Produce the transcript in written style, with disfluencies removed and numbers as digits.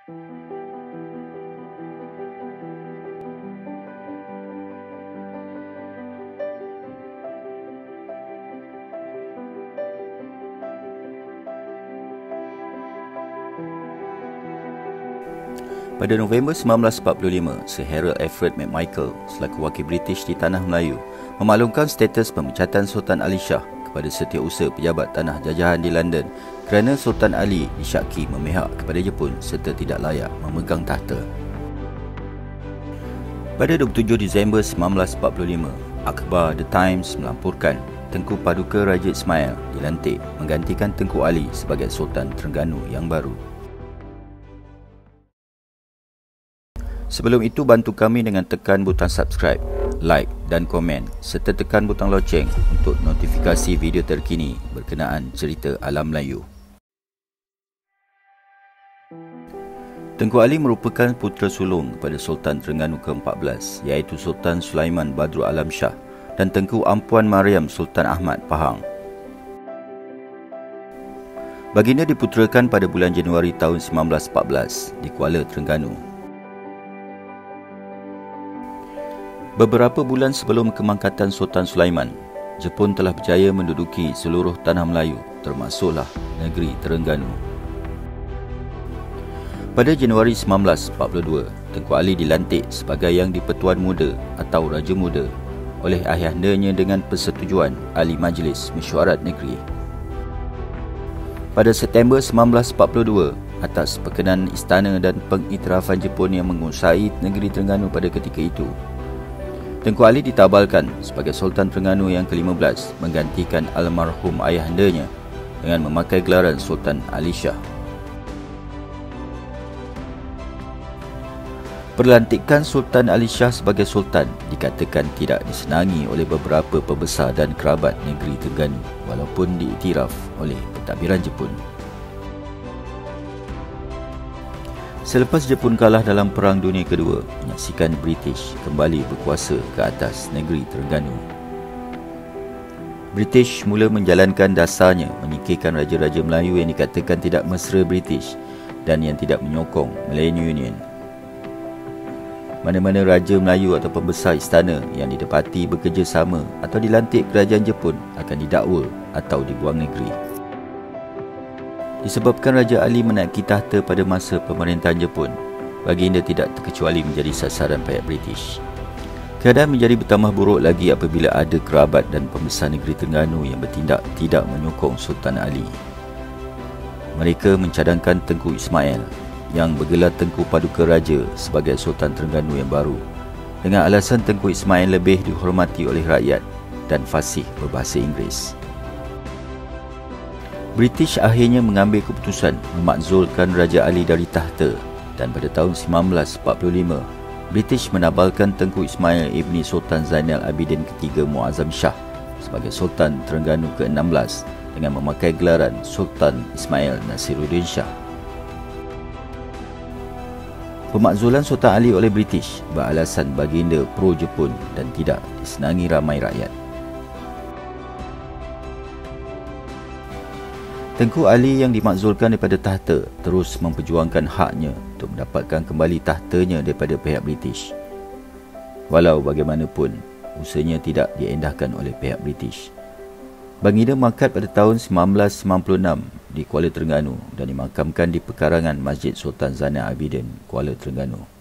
Pada November 1945, Sir Harold Alfred McMichael selaku wakil British di Tanah Melayu memaklumkan status pemecatan Sultan Ali Shah kepada setiausaha pejabat tanah jajahan di London kerana Sultan Ali disyaki memihak kepada Jepun serta tidak layak memegang tahta. Pada 27 Disember 1945, akhbar The Times melaporkan Tengku Paduka Raja Ismail dilantik menggantikan Tengku Ali sebagai Sultan Terengganu yang baru. Sebelum itu, bantu kami dengan tekan butang subscribe, like dan komen serta tekan butang loceng untuk notifikasi video terkini berkenaan cerita alam Melayu. Tengku Ali merupakan putera sulung kepada Sultan Terengganu ke-14 iaitu Sultan Sulaiman Badrul Alam Shah dan Tengku Ampuan Mariam Sultan Ahmad Pahang. Baginda diputerakan pada bulan Januari tahun 1914 di Kuala Terengganu. Beberapa bulan sebelum kemangkatan Sultan Sulaiman, Jepun telah berjaya menduduki seluruh tanah Melayu termasuklah negeri Terengganu. Pada Januari 1942, Tengku Ali dilantik sebagai Yang di-Pertuan Muda atau Raja Muda oleh ayahandanya dengan persetujuan Ahli Majlis Mesyuarat Negeri. Pada September 1942, atas perkenan istana dan pengiktirafan Jepun yang menguasai negeri Terengganu pada ketika itu, Tengku Ali ditabalkan sebagai Sultan Terengganu yang ke-15 menggantikan almarhum ayahandanya dengan memakai gelaran Sultan Ali Shah. Perlantikan Sultan Ali Shah sebagai Sultan dikatakan tidak disenangi oleh beberapa pembesar dan kerabat negeri Terengganu walaupun diiktiraf oleh pentadbiran Jepun. Selepas Jepun kalah dalam Perang Dunia Kedua, menyaksikan British kembali berkuasa ke atas negeri Terengganu. British mula menjalankan dasarnya menyingkirkan raja-raja Melayu yang dikatakan tidak mesra British dan yang tidak menyokong Malayan Union. Mana-mana raja Melayu atau pembesar istana yang didapati bekerjasama atau dilantik kerajaan Jepun akan didakwa atau dibuang negeri. Disebabkan Raja Ali menaiki tahta pada masa pemerintahan Jepun, baginda tidak terkecuali menjadi sasaran pihak British. Keadaan menjadi bertambah buruk lagi apabila ada kerabat dan pembesar negeri Terengganu yang bertindak tidak menyokong Sultan Ali. Mereka mencadangkan Tengku Ismail yang bergelar Tengku Paduka Raja sebagai Sultan Terengganu yang baru dengan alasan Tengku Ismail lebih dihormati oleh rakyat dan fasih berbahasa Inggeris. British akhirnya mengambil keputusan memakzulkan Raja Ali dari tahta dan pada tahun 1945, British menabalkan Tengku Ismail ibni Sultan Zainal Abidin III Muazzam Shah sebagai Sultan Terengganu ke-16 dengan memakai gelaran Sultan Ismail Nasiruddin Shah. Pemakzulan Sultan Ali oleh British beralasan baginda pro-Jepun dan tidak disenangi ramai rakyat. Tengku Ali yang dimakzulkan daripada tahta terus memperjuangkan haknya untuk mendapatkan kembali tahtanya daripada pihak British. Walau bagaimanapun, usahanya tidak diendahkan oleh pihak British. Baginda mangkat pada tahun 1996 di Kuala Terengganu dan dimakamkan di pekarangan Masjid Sultan Zainal Abidin, Kuala Terengganu.